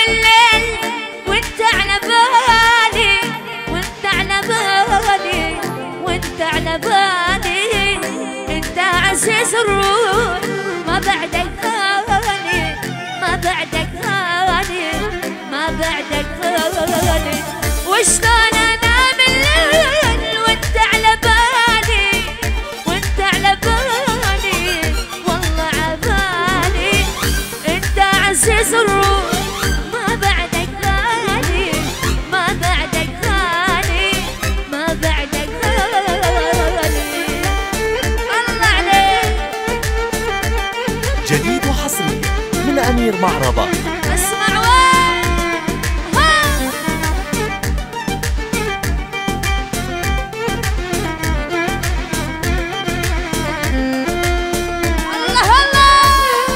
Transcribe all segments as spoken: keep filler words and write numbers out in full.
الليل وانت على بالي، وانت على بالي، وانت على بالي، انت عزيز الروح ما بعدك هاني، ما بعدك هاني، ما بعدك هاني. وشلون انام الليل وانت على بالي، وانت على بالي، والله عبالي، انت عزيز الروح ما بعدك غالي، ما بعدك غالي، ما بعدك غالي. الله عليك. جديد وحصري من أمير معربة. اسمع وين ها الله الله.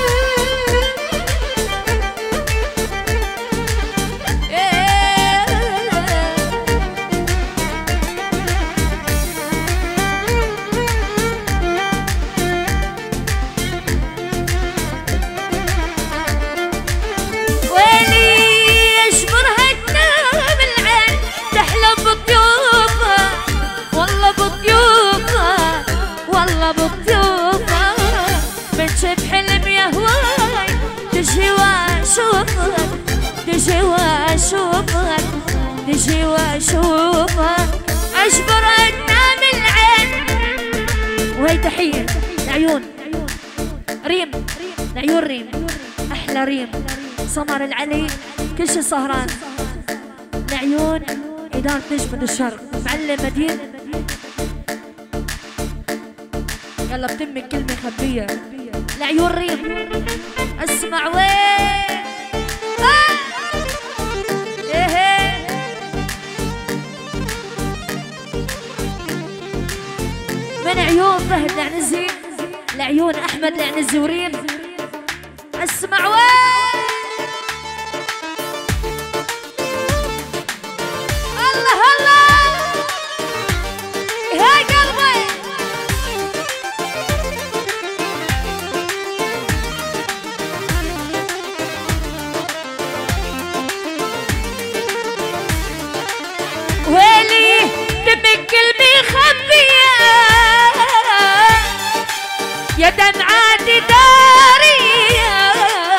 إيه. ويلي يشبرها تنام العين تحلم بضيوفها، والله بضيوفها، والله بضيوفها. من شب حلم يا هواي تجي واشوفك، تجي واشوفك، تجي واشوفك. اشبرها تنام العين. وهي تحية لعيون ريم، لعيون ريم، احلى ريم، سمر العلي، كل شي سهران. لعيون إدارة نجم الشرق، معلم مدين. يلا بتمك كلمة خبية. لعيون ريم. اسمع وين آه. إيه. من عيون فهد العنزي، لعيون أحمد العنزي وريم. اسمع وين الله الله يا قلبي. ويلي دمك قلبي خبيه يا دمعاتي داريه،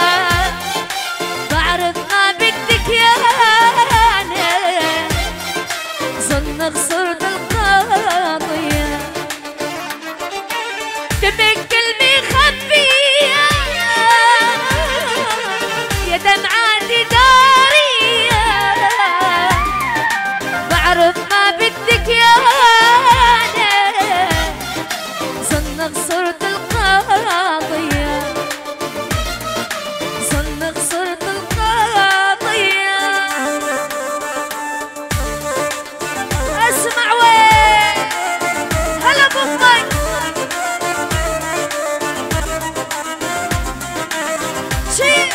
بعرف ما بدك يا انا، ظن خسرت القضيه. دمك قلبي خبيه يا دمعاتي داريه، بعرف ما بدك يا انا، ظن خسرت القضيه، ظن خسرت القضيه. اسمع وين هلا بامك شي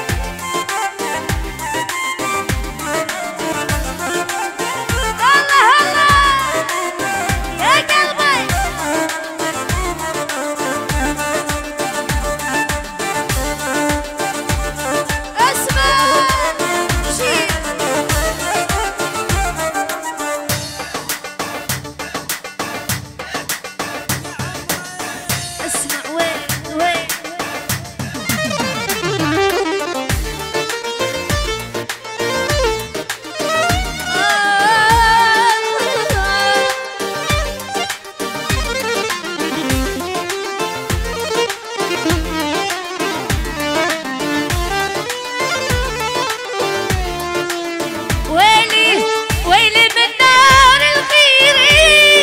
الله الله يا قلبي. اسمع شي اسمع وين وين ويلي ويلي من نار الغيري،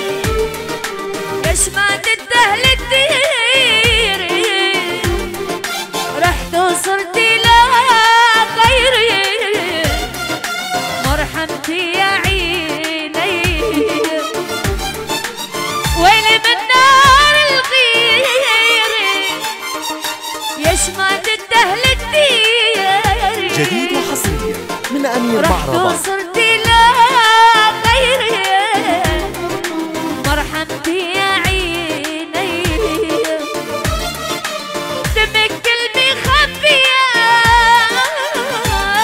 ليش ما تدهل الديري، رحت وصلت إلى غيري، مرحمتي يا عيني. ويلي من نار الغيري، ليش ما تدهل الديري. جديد وحصري من أمير رحت معربة. وصلت إلى غيري، مرحمتي يا عيني. دمك قلبي خبيه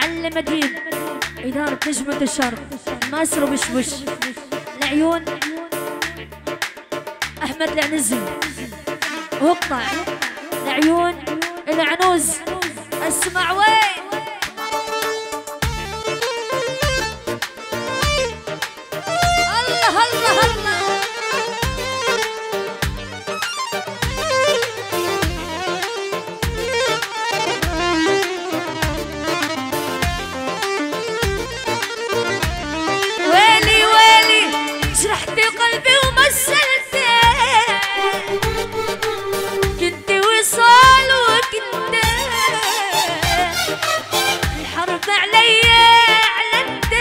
معلم اديب اداره نجمه الشرق ماسرو بشبش العيون احمد العنزي وقطع العيون العنوز اسمع وين الله الله الله ويلي ويلي جرحت قلبي ومثلته كنت وصال وكنت الحرب عليا علنت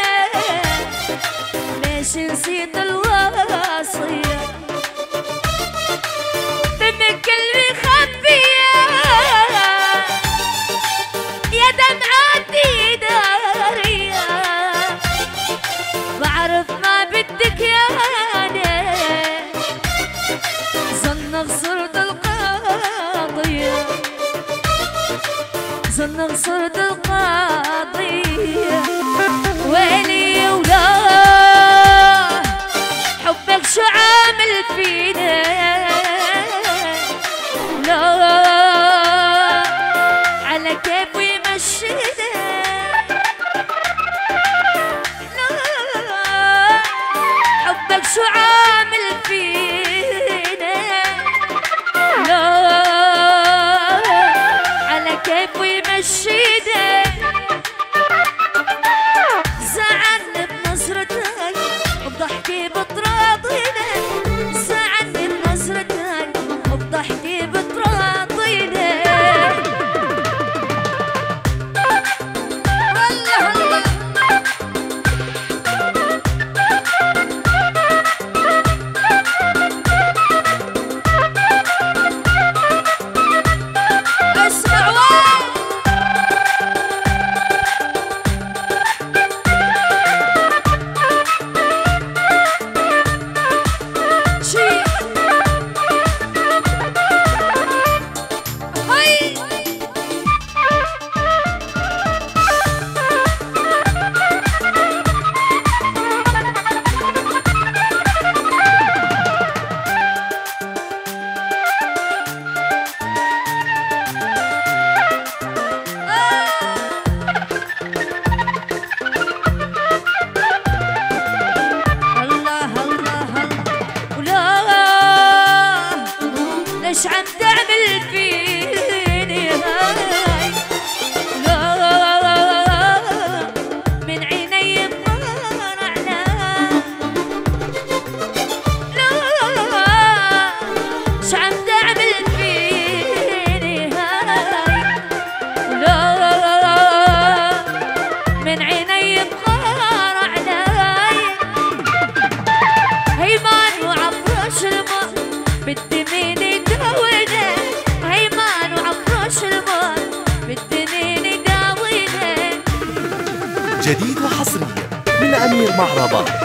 ليش نسيت الوصية دمك قلبي خبية يا دمعاتي دارية بعرف ما بدك يا أنا ظن خسرت القضية ظن خسرت القضية ويلي ولا حبك شو عامل فينا لا على كيف يمشينا حبك شو عامل فينا لا على كيف يمشينا زعلني بنظرتك وبضحكي بتراضينا زعلني بنظرتك وبضحكي بتراضينا والله الله اسمع وين شي هاي الله الله ولا ليش عم تعمل فيني هاي لا من عيني بطلعنا لا ليش عم تعمل فيني هاي لا من عيني بطلعنا هيمان وعفرش الماء بدي مين يداوينا هيمان وعفرش الماء بدي مين يداوينا جديد وحصريا من أمير معربة.